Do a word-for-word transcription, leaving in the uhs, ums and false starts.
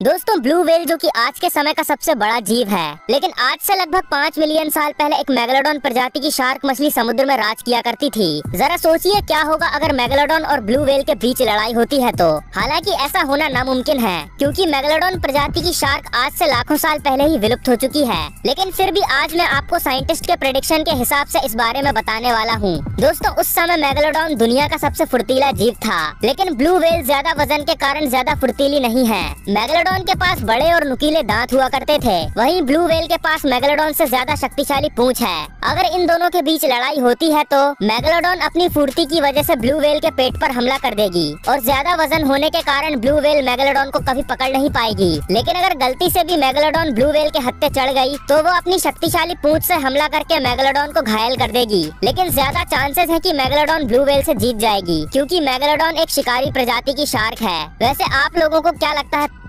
दोस्तों blue whale जो कि आज के समय का सबसे बड़ा जीव है, लेकिन आज से लगभग पाँच मिलियन साल पहले एक मेगालोडॉन प्रजाति की शार्क मछली समुद्र में राज किया करती थी। जरा सोचिए क्या होगा अगर मेगालोडॉन और ब्लू व्हेल के बीच लड़ाई होती है तो। हालांकि ऐसा होना नामुमकिन है क्योंकि मेगालोडॉन प्रजाति की शार्क आज से लाखों साल पहले ही विलुप्त हो चुकी है, लेकिन फिर भी आज मैं आपको साइंटिस्ट के प्रेडिक्शन के हिसाब से इस बारे में बताने वाला हूँ। दोस्तों उस समय मेगालोडॉन दुनिया का सबसे फुर्तीला जीव था, लेकिन ब्लू व्हेल ज्यादा वजन के कारण ज्यादा फुर्तीली नहीं है। मेगालोडॉन के पास बड़े और नुकीले दांत हुआ करते थे, वहीं ब्लू व्हेल के पास मेगालोडॉन से ज्यादा शक्तिशाली पूंछ है। अगर इन दोनों के बीच लड़ाई होती है तो मेगालोडॉन अपनी फुर्ती की वजह से ब्लू व्हेल के पेट पर हमला कर देगी और ज्यादा वजन होने के कारण ब्लू व्हेल मेगालोडॉन को कभी पकड़ नहीं पाएगी। लेकिन अगर गलती से भी मेगालोडॉन ब्लू व्हेल के हत्थे चढ़ गई तो वो अपनी शक्तिशाली पूंछ से हमला करके मेगालोडॉन को घायल कर देगी। लेकिन ज्यादा चांसेस है कि मेगालोडॉन ब्लू व्हेल से जीत जाएगी क्योंकि मेगालोडॉन एक शिकारी प्रजाति की शार्क है। वैसे आप लोगों को क्या लगता है?